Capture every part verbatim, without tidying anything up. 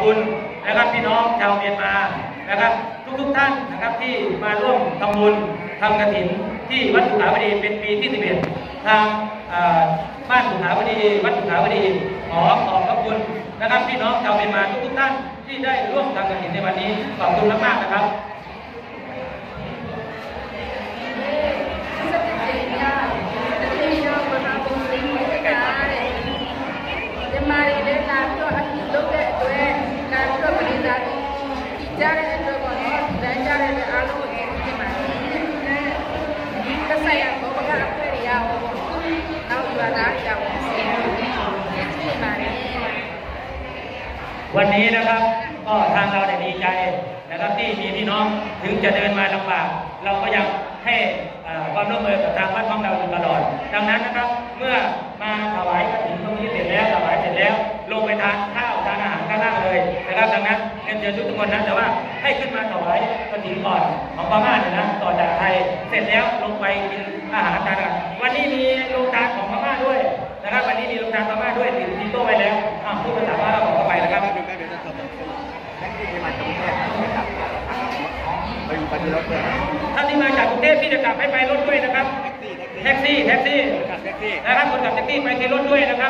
คุณนะครับพี่น้องชาวเมียนมานะครับทุกๆท่านนะครับที่มาร่วมทำบุญทำกฐินที่วัดสุขาวดีเป็นปีที่สิบเอ็ดทางบ้านสุขาวดีวัดสุขาวดีขอขอบพระคุณนะครับพี่น้องชาวเมียนมาทุกๆท่านที่ได้ร่วมทำกฐินในวันนี้ขอบคุณมากๆนะครับมาเรียนนาที่ว่าอันนี้ลูกเด็กตัวเองการที่ว่าปฏิบัติที่จะได้ตัวก่อนว่าได้จะได้ในอารมณ์ที่มาก็ใส่อันก็ว่าอันเป็นยาวเราอยู่อะไรยาวที่มาเนี่ยวันนี้นะครับก็ทางเราได้ดีใจนะครับที่มีพี่น้องถึงจะเดินมาลำบากเราก็ยังให้ความร่วมมือกับทางวัดของเราอยู่ตลอดดังนั้นนะครับเมื่อมาถวายกฐินตรงนี้เสร็จแล้วถวายเสร็จแล้วลงไปทานข้าวทานอาหารข้างล่างเลยนะครับดังนั้นเรียนเชิญทุกคนนะแต่ว่าให้ขึ้นมาถวายกฐินก่อนของพม่าเนี่ยนะต่อจากไทยเสร็จแล้วลงไปกินอาหารทานอาหารวันนี้มีโรงทานของพม่าด้วยนะครับวันนี้มีโรงทานพม่าด้วยติดทีโต้ไว้แล้วพูดภาษาพม่าเราบอกเข้าไปนะครับท่านที่มาจากกรุงเทพที่จะกลับให้ไปรถด้วยนะครับแท็กซี่แท็กซี่นะครับคนขับแท็กซี่ไปที่รถด้วยนะครับ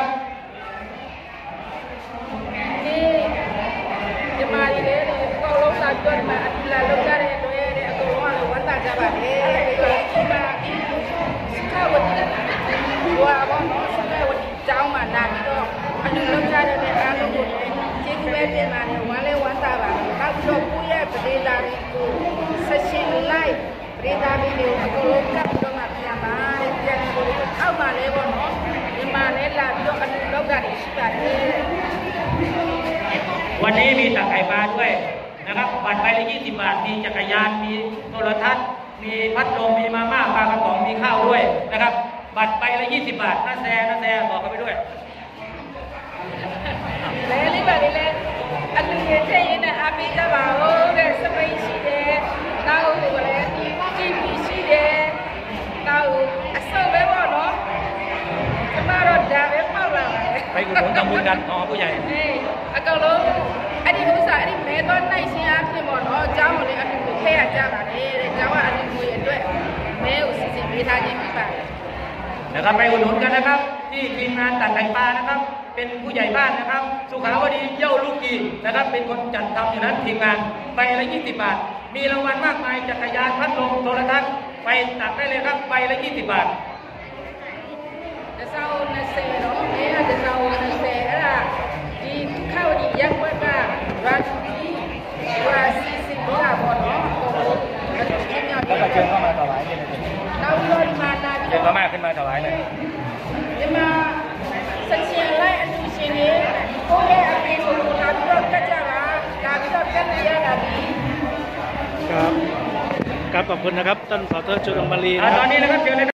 นี่จะมาดีเลยก็ลงตาจนมาอันละลงได้ด้วยเนี่ยก็ว่าวันตาจะแบบนี้ที่มาข้าววันนี้ว่าว่าน้องสุดท้ายวันเจ้ามานานก็อันนี้ลงได้เนี่ยอันลงหมดเลยที่คุณแม่เป็นมาเนี่ยวันเล่วันตาแบบข้าวชอบผู้ใหญ่ประเดี๋ยวได้กูเซชินไล่ประเดี๋ยวได้เดี๋ยวก็ลงกับตรงนั้นเนี่ยมาเนี่ยเอามาเลยว่าน้องเนี่ยมาเนี่ยละตัวอันนี้ลงได้สิบบาทวันนี้มีตักไก่ปลาด้วยนะครับบัตรใบละยี่สิบบาทมีจักรยานมีโทรทัศน์มีพัดลมมีมาม่าปลากระป๋องมีข้าวด้วยนะครับบัตรใบละยี่สิบบาทน่าแซ่น่าแซ่บอกกันไปด้วยเลยนี่แบบนี้เลยอันนี้เจ๊เนี่ยอาบิดาบ่าวเนี่ยสมัยชีเดน่าดูเลยที่ที่มีชีเดน่าดูอัศวินแบบว่าเนาะจะมารถดาวแบบเปล่าเลยไปกุศลทำบุญกันอ๋อผู้ใหญ่เฮ้ยอะก็รู้อันนี้รู้สึกอันนี้เมตอนไหนสิอาที่หมดเนาะเจ้าเลยอันนี้กูแค่เจ้าแบบนี้เจ้าว่าอันนี้กูเห็นด้วยเมลสิสิมีทางนี้มีแบบนะครับไปอุดหนุนกันนะครับที่ทีมงานตัดไก่ปลานะครับเป็นผู้ใหญ่บ้านนะครับสุขาวดีเย้าลูกกีนะครับเป็นคนจัดทำอยู่นั้นทีมงานใบละยี่สิบบาทมีรางวัลมากมายจักรยานพัดลมโทรทัศน์ไปตัดได้เลยครับใบละยี่สิบบาทจะเศร้าเนเซ่เนาะเนี่ยจะเศร้าเนเซ่อะไรดีข้าวดียักษ์ว่าก็ราชูดีว่าซีซีว่าบอลเนาะแล้วก็เชิญเข้ามาถวายเลยเราโดนมานาเชิญเข้ามาขึ้นมาถวายเลยจะมาสัญญาไล่อันนี้สิ่งนี้โอ้ยอันนี้สุดท้ายเราก็จะละเราก็จะเรียนอะไรครับครับขอบคุณนะครับท่านสอทจุลมาลีนะตอนนี้นะครับเชิญเลย